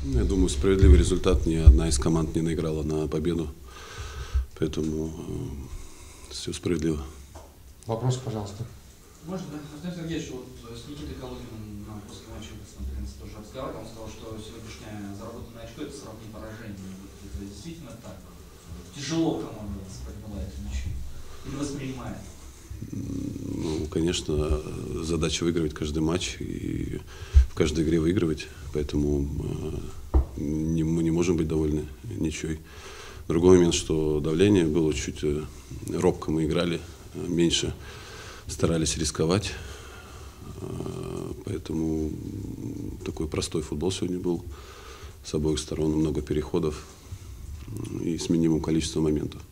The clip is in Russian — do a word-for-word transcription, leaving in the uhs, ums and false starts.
Я думаю, справедливый результат. Ни одна из команд не наиграла на победу. Поэтому э, все справедливо. Вопрос, пожалуйста. Можно, да? Владимир Сергеевич, вот с Никитой Калугиным на после матча конференции тоже разговаривал, он сказал, что сегодняшнее заработанное очко — это сравнение поражений. Это действительно так? Тяжело команда воспринимает ничью или воспринимает? Ну, конечно, задача выигрывать каждый матч и в каждой игре выигрывать, поэтому э, не, мы не можем быть довольны ничьей. Другой момент, что давление было чуть э, робко, мы играли, э, меньше старались рисковать, э, поэтому такой простой футбол сегодня был с обоих сторон, много переходов и с минимумом количества моментов.